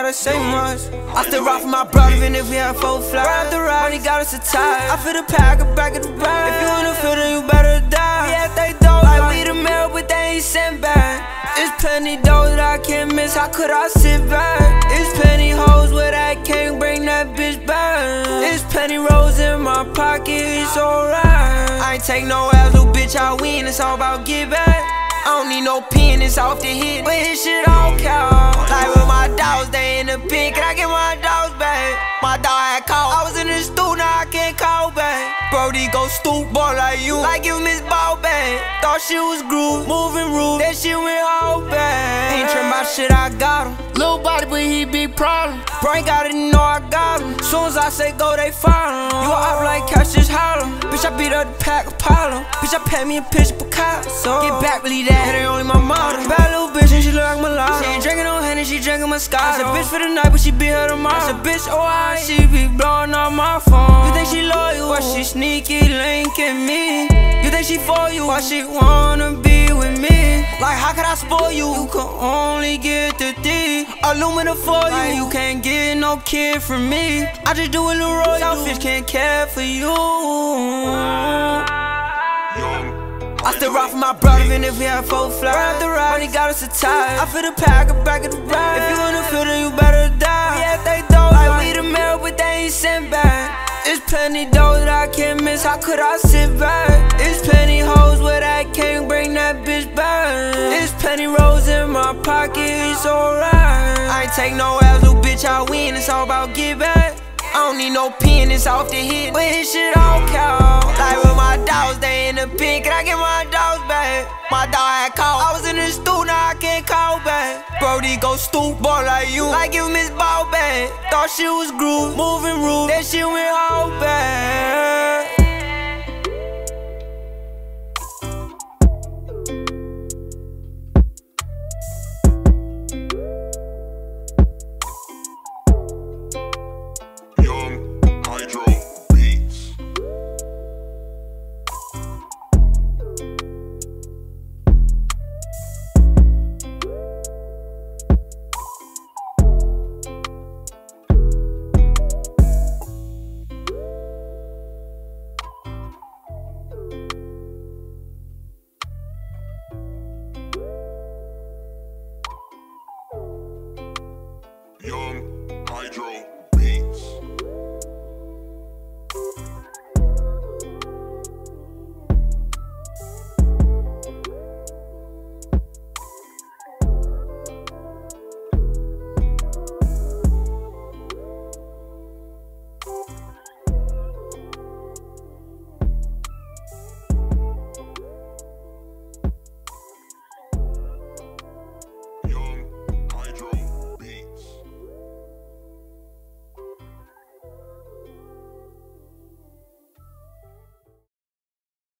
gotta say much. I still rock for my brother, even if we have 4 flies. Right after ride, he got us a tie. I feel the pack, back at the ride. If you in the field, then you better die. Yeah, they dope, like we the mail, but they ain't sent back. It's plenty dough that I can't miss, how could I sit back? It's plenty hoes where I can't bring that bitch back. It's plenty rolls in my pocket, it's alright. I ain't take no L's, little bitch, I win, it's all about get back. I don't need no pen, it's off the hit, but his shit all count. Like with my dogs, they in the pen, can I get my dogs back? My dog had called, I was in the stool, now I can't call back. Brody go stoop, boy like you miss ball back. Thought she was groove, moving rude, that shit went all bad. Ain't trippin' about shit, I got him. Little body, but he big problem. Bro ain't gotta know I got him. Soon as I say go, they follow. You a op like catch this hollow. Bitch, I beat up the pack Apollo. Bitch, I paid me a pitch Picasso. Get back, really that, it ain't only my motto. Bad little bitch and she look like mulatto. She ain't drinking no Henny, she drinking Moscato. That's a bitch for the night, but she be here tomorrow. That's a bitch, oh I, she be blowing up my phone. You think she loyal, why she sneaky linking me? You think she for you, why she wanna be with me? Like how could I spoil you? You can only get the D. Aluminum for you, like, you can't get no kid from me. I just do it Leroy, selfish, can't care for you. I still rock for my brother, even if we have 4 flies. Right after ride, he got us a tie. I feel the pack, back at the ride. If you in the field, then you better die. Yeah, they dope, like we the mail, but they ain't sent back. It's plenty dough that I can't miss, how could I sit back? It's plenty hoes where I can't bring that bitch back. It's plenty rolls in my pocket, it's alright. I ain't take no L's, little bitch, I win, it's all about get back. I don't need no pen, it's off the hit, but his shit all count. Like with my dogs, they in the pen, can I get my dogs back? My dog had called, I was in the stool, now I can't call back. Brody go stoop, boy like you miss ball back. Thought she was groove, moving rude, that shit went all